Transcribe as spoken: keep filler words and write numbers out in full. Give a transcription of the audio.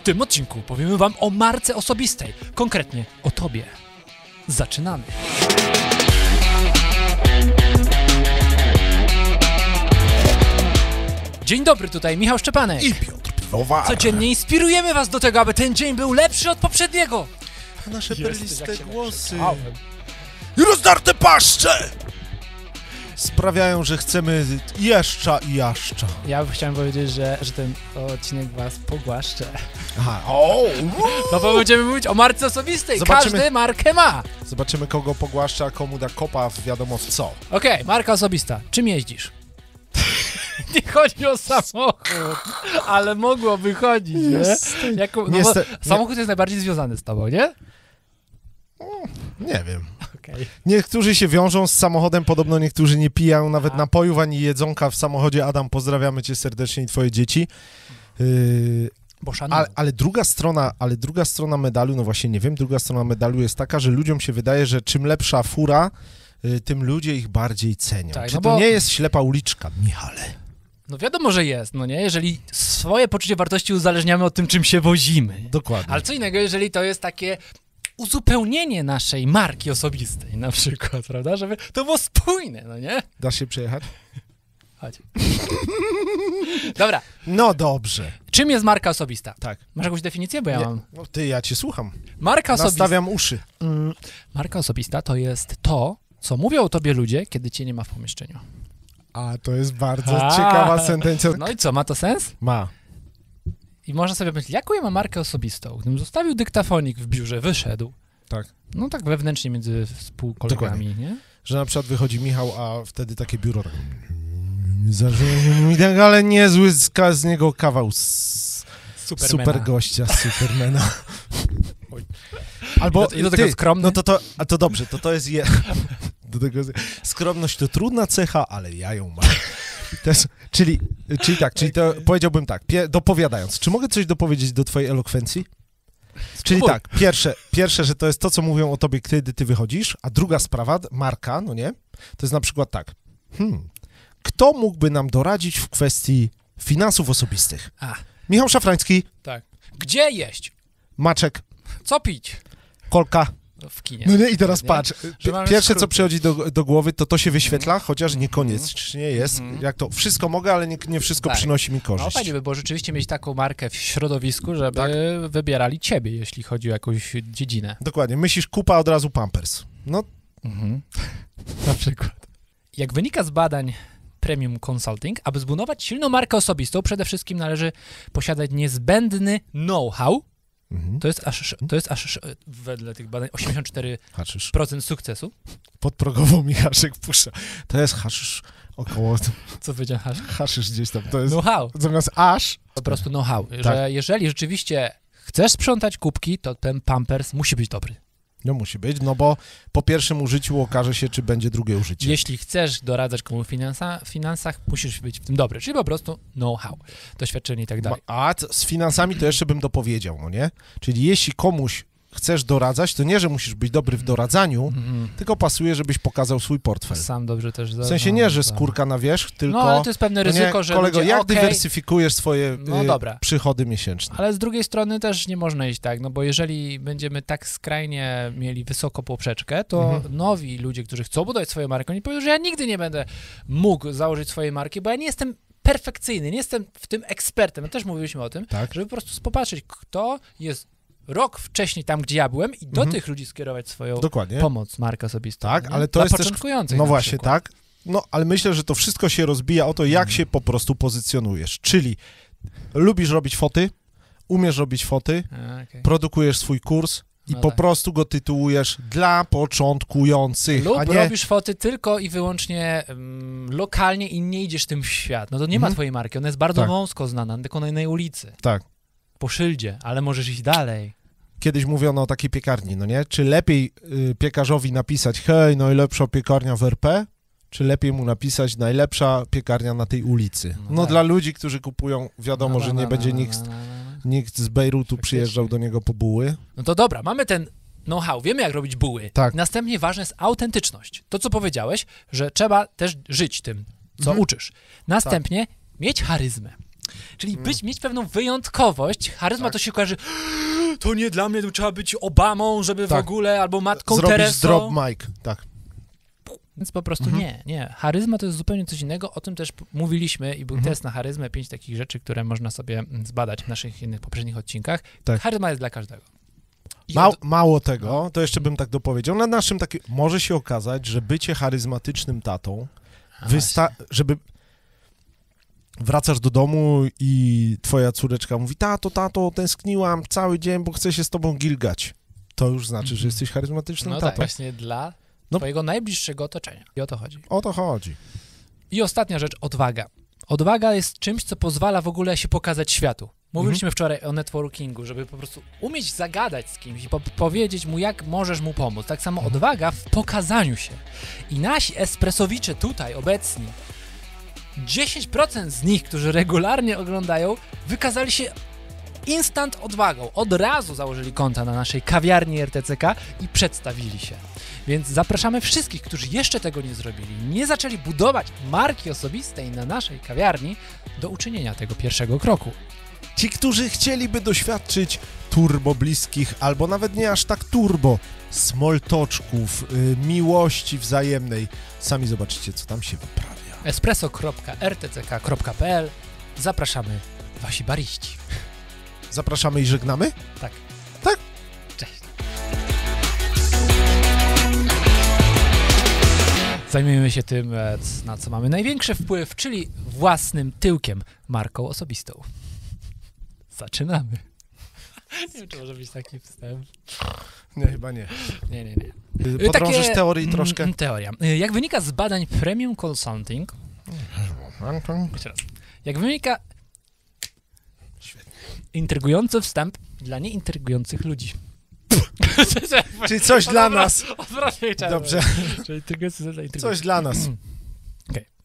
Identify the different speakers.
Speaker 1: tym odcinku powiemy wam o marce osobistej, konkretnie o tobie. Zaczynamy. Dzień dobry, tutaj Michał Szczepanek.
Speaker 2: I Piotr Piwowar.
Speaker 1: Codziennie inspirujemy was do tego, aby ten dzień był lepszy od poprzedniego.
Speaker 2: A nasze perliste głosy
Speaker 1: I
Speaker 2: i rozdarte paszcze sprawiają, że chcemy jeszcza i jaszcza.
Speaker 1: Ja chciałem powiedzieć, że, że ten odcinek was pogłaszcze.
Speaker 2: Aha. O!
Speaker 1: No bo będziemy mówić o marce osobistej.
Speaker 2: Zobaczymy.
Speaker 1: Każdy markę ma.
Speaker 2: Zobaczymy, kogo pogłaszcza, a komu da kopa w wiadomo w co.
Speaker 1: Okej, okay, marka osobista. Czym jeździsz? Nie chodzi o samochód, ale mogłoby chodzić, nie? Jako, no
Speaker 2: Nieste-
Speaker 1: samochód jest najbardziej związany z tobą, nie?
Speaker 2: Nie wiem.
Speaker 1: Okay.
Speaker 2: Niektórzy się wiążą z samochodem, podobno niektórzy nie pijają nawet
Speaker 1: A.
Speaker 2: napojów ani jedzonka w samochodzie. Adam, pozdrawiamy cię serdecznie i twoje dzieci. Yy,
Speaker 1: Bo szanują.
Speaker 2: ale, ale druga strona, ale druga strona medalu, no właśnie nie wiem, druga strona medalu jest taka, że ludziom się wydaje, że czym lepsza fura, yy, tym ludzie ich bardziej cenią.
Speaker 1: Tak,
Speaker 2: Czy
Speaker 1: no
Speaker 2: to
Speaker 1: bo-
Speaker 2: nie jest ślepa uliczka, Michale?
Speaker 1: No wiadomo, że jest, no nie? Jeżeli swoje poczucie wartości uzależniamy od tym, czym się wozimy.
Speaker 2: Dokładnie.
Speaker 1: Ale co innego, jeżeli to jest takie uzupełnienie naszej marki osobistej na przykład, prawda? Żeby to było spójne, no nie?
Speaker 2: Dasz się przejechać?
Speaker 1: Chodź. Dobra,
Speaker 2: No dobrze.
Speaker 1: czym jest marka osobista?
Speaker 2: Tak.
Speaker 1: Masz jakąś definicję? Bo ja
Speaker 2: Nie,
Speaker 1: mam.
Speaker 2: no ty, ja cię słucham.
Speaker 1: Marka osobista.
Speaker 2: Nastawiam uszy.
Speaker 1: Mm, marka osobista to jest to, co mówią o tobie ludzie, kiedy cię nie ma w pomieszczeniu.
Speaker 2: A, to jest bardzo
Speaker 1: A.
Speaker 2: ciekawa sentencja.
Speaker 1: No i co, ma to sens?
Speaker 2: Ma.
Speaker 1: I można sobie myśleć, jaką ja mam markę osobistą? Gdybym zostawił dyktafonik w biurze, wyszedł,
Speaker 2: Tak.
Speaker 1: no tak wewnętrznie między współkolegami, nie?
Speaker 2: Że na przykład wychodzi Michał, a wtedy takie biuro tak... Zarządził mi tak, ale niezły z, z niego kawał z
Speaker 1: Supermana.
Speaker 2: super gościa, z Supermana. Albo
Speaker 1: I do tego
Speaker 2: ty,
Speaker 1: skromny.
Speaker 2: No to to, a to dobrze, to to jest je... Do tego jest... Skromność to trudna cecha, ale ja ją mam. Też, czyli, czyli tak, czyli to powiedziałbym tak, pie, dopowiadając, czy mogę coś dopowiedzieć do twojej elokwencji? Czyli tak, pierwsze, pierwsze, że to jest to, co mówią o tobie, kiedy ty wychodzisz, a druga sprawa, marka, no nie, to jest na przykład tak, hmm, kto mógłby nam doradzić w kwestii finansów osobistych?
Speaker 1: A,
Speaker 2: Michał Szafrański,
Speaker 1: tak. Gdzie jeść?
Speaker 2: Maczek,
Speaker 1: Co pić?
Speaker 2: Kolka.
Speaker 1: W kinie.
Speaker 2: No nie, i teraz
Speaker 1: Nie?
Speaker 2: patrz,
Speaker 1: Że mamy
Speaker 2: pierwsze, co
Speaker 1: skróty.
Speaker 2: przychodzi do, do głowy, to to się wyświetla, chociaż niekoniecznie jest,
Speaker 1: Mhm.
Speaker 2: jak to, wszystko mogę, ale nie, nie wszystko
Speaker 1: Tak.
Speaker 2: przynosi mi
Speaker 1: No
Speaker 2: korzyść.
Speaker 1: fajnie by było rzeczywiście mieć taką markę w środowisku, żeby
Speaker 2: Tak.
Speaker 1: wybierali ciebie, jeśli chodzi o jakąś dziedzinę.
Speaker 2: Dokładnie, myślisz kupa, od razu Pampers. No,
Speaker 1: Mhm. Na przykład. Jak wynika z badań Premium Consulting, aby zbudować silną markę osobistą, przede wszystkim należy posiadać niezbędny know-how.
Speaker 2: mhm.
Speaker 1: To jest aż, to jest aż wedle tych badań osiemdziesiąt cztery
Speaker 2: Haszysz.
Speaker 1: procent sukcesu.
Speaker 2: Podprogowo Michaszek puszcza. To jest haszysz około...
Speaker 1: Co powiedziałem? hasz?
Speaker 2: Haszysz gdzieś tam. To jest
Speaker 1: Know-how.
Speaker 2: zamiast aż...
Speaker 1: Po prostu know-how.
Speaker 2: Tak.
Speaker 1: Że jeżeli rzeczywiście chcesz sprzątać kubki, to ten Pampers musi być dobry.
Speaker 2: No musi być, no bo po pierwszym użyciu okaże się, czy będzie drugie użycie.
Speaker 1: Jeśli chcesz doradzać komuś w finansa, finansach, musisz być w tym dobry. Czyli po prostu know-how, doświadczenie i tak dalej.
Speaker 2: A t- z finansami to jeszcze bym dopowiedział, no nie? Czyli jeśli komuś chcesz doradzać, to nie, że musisz być dobry w doradzaniu,
Speaker 1: Mhm.
Speaker 2: tylko pasuje, żebyś pokazał swój portfel.
Speaker 1: Sam dobrze też
Speaker 2: W sensie nie, że skórka na wierzch, tylko...
Speaker 1: No, ale to jest pewne
Speaker 2: no nie,
Speaker 1: ryzyko, że
Speaker 2: kolego,
Speaker 1: ludzie,
Speaker 2: jak
Speaker 1: okej,
Speaker 2: dywersyfikujesz swoje
Speaker 1: No
Speaker 2: y,
Speaker 1: dobra.
Speaker 2: przychody miesięczne?
Speaker 1: ale z drugiej strony też nie można iść tak, no bo jeżeli będziemy tak skrajnie mieli wysoko poprzeczkę, to
Speaker 2: Mhm.
Speaker 1: nowi ludzie, którzy chcą budować swoją markę, oni powiedzą, że ja nigdy nie będę mógł założyć swojej marki, bo ja nie jestem perfekcyjny, nie jestem w tym ekspertem. My też mówiliśmy o tym,
Speaker 2: Tak?
Speaker 1: żeby po prostu popatrzeć, kto jest rok wcześniej tam, gdzie ja byłem i do
Speaker 2: Mhm.
Speaker 1: tych ludzi skierować swoją
Speaker 2: Dokładnie.
Speaker 1: pomoc, markę osobistą.
Speaker 2: Tak,
Speaker 1: nie?
Speaker 2: ale to
Speaker 1: Dla
Speaker 2: jest też-
Speaker 1: początkujących
Speaker 2: No
Speaker 1: na
Speaker 2: właśnie,
Speaker 1: przykład.
Speaker 2: tak. No, ale myślę, że to wszystko się rozbija o to, jak
Speaker 1: Mhm.
Speaker 2: się po prostu pozycjonujesz. Czyli lubisz robić foty, umiesz robić foty,
Speaker 1: A, okej.
Speaker 2: produkujesz swój kurs i
Speaker 1: No
Speaker 2: po
Speaker 1: tak.
Speaker 2: prostu go tytułujesz dla początkujących,
Speaker 1: Lub
Speaker 2: a nie...
Speaker 1: robisz foty tylko i wyłącznie um, lokalnie i nie idziesz tym w świat. No to nie ma
Speaker 2: Mhm.
Speaker 1: twojej marki, ona jest bardzo
Speaker 2: Tak.
Speaker 1: wąsko znana, tylko na innej ulicy,
Speaker 2: Tak.
Speaker 1: po szyldzie, ale możesz iść dalej.
Speaker 2: Kiedyś mówiono o takiej piekarni, no nie? Czy lepiej y, piekarzowi napisać hej, najlepsza piekarnia w R P, czy lepiej mu napisać najlepsza piekarnia na tej ulicy?
Speaker 1: No
Speaker 2: No
Speaker 1: tak.
Speaker 2: dla ludzi, którzy kupują, wiadomo,
Speaker 1: No,
Speaker 2: że
Speaker 1: no,
Speaker 2: nie
Speaker 1: no,
Speaker 2: będzie
Speaker 1: no,
Speaker 2: nikt,
Speaker 1: no, no, no.
Speaker 2: nikt z Bejrutu
Speaker 1: Faktycznie.
Speaker 2: przyjeżdżał do niego po buły.
Speaker 1: No to dobra, mamy ten know-how, wiemy jak robić buły.
Speaker 2: Tak.
Speaker 1: Następnie ważna jest autentyczność. To, co powiedziałeś, że trzeba też żyć tym, co
Speaker 2: Mhm.
Speaker 1: uczysz. Następnie mieć charyzmę. Czyli
Speaker 2: No.
Speaker 1: być, mieć pewną wyjątkowość. Charyzma
Speaker 2: Tak.
Speaker 1: to się kojarzy, to nie dla mnie, to trzeba być Obamą, żeby
Speaker 2: Tak.
Speaker 1: w ogóle, albo Matką
Speaker 2: Zrobić
Speaker 1: Teresą.
Speaker 2: drop mic, tak.
Speaker 1: Więc po prostu
Speaker 2: Mhm.
Speaker 1: nie, nie. Charyzma to jest zupełnie coś innego, o tym też p- mówiliśmy i był
Speaker 2: Mhm.
Speaker 1: test na charyzmę, pięć takich rzeczy, które można sobie mm, zbadać w naszych innych poprzednich odcinkach.
Speaker 2: Tak.
Speaker 1: Charyzma jest dla każdego. I
Speaker 2: Ma,
Speaker 1: od-
Speaker 2: mało tego, to jeszcze bym tak dopowiedział, na naszym takim, może się okazać, że bycie charyzmatycznym tatą,
Speaker 1: A,
Speaker 2: wysta- żeby wracasz do domu i twoja córeczka mówi, tato, tato, tęskniłam cały dzień, bo chcę się z tobą gilgać. To już znaczy, że
Speaker 1: Mhm.
Speaker 2: jesteś charyzmatycznym
Speaker 1: No
Speaker 2: tatą.
Speaker 1: tak, właśnie dla
Speaker 2: No.
Speaker 1: twojego najbliższego otoczenia. I o to chodzi.
Speaker 2: O to chodzi.
Speaker 1: I ostatnia rzecz, odwaga. Odwaga jest czymś, co pozwala w ogóle się pokazać światu. Mówiliśmy
Speaker 2: Mhm.
Speaker 1: wczoraj o networkingu, żeby po prostu umieć zagadać z kimś i po- powiedzieć mu, jak możesz mu pomóc. Tak samo
Speaker 2: Mhm.
Speaker 1: odwaga w pokazaniu się. I nasi espressowicze tutaj obecni, dziesięć procent z nich, którzy regularnie oglądają, wykazali się instant odwagą. Od razu założyli konta na naszej kawiarni R T C K i przedstawili się. Więc zapraszamy wszystkich, którzy jeszcze tego nie zrobili, nie zaczęli budować marki osobistej na naszej kawiarni, do uczynienia tego pierwszego kroku.
Speaker 2: Ci, którzy chcieliby doświadczyć turbo bliskich, albo nawet nie aż tak turbo, smoltoczków, y, miłości wzajemnej, sami zobaczycie, co tam się wyprawia.
Speaker 1: espresso kropka r t c k kropka p l. Zapraszamy, wasi bariści.
Speaker 2: Zapraszamy i żegnamy?
Speaker 1: Tak.
Speaker 2: Tak?
Speaker 1: Cześć. Zajmujemy się tym, e, c- na co mamy największy wpływ, czyli własnym tyłkiem, marką osobistą. Zaczynamy. Nie wiem, czy może być taki wstęp.
Speaker 2: Nie, chyba nie.
Speaker 1: Nie, nie, nie.
Speaker 2: Y, Podrążysz teorii
Speaker 1: mm,
Speaker 2: troszkę?
Speaker 1: mm, Teoria. Y, Jak wynika z badań Premium Consulting, jeszcze raz, jak wynika
Speaker 2: Świetnie.
Speaker 1: intrygujący wstęp dla nieintrygujących ludzi.
Speaker 2: Czyli coś dla nas.
Speaker 1: Odwrotnie chciałem
Speaker 2: Dobrze.
Speaker 1: powiedzieć. Czyli intrygujący dla intrygujących.
Speaker 2: Coś dla nas.
Speaker 1: Okej.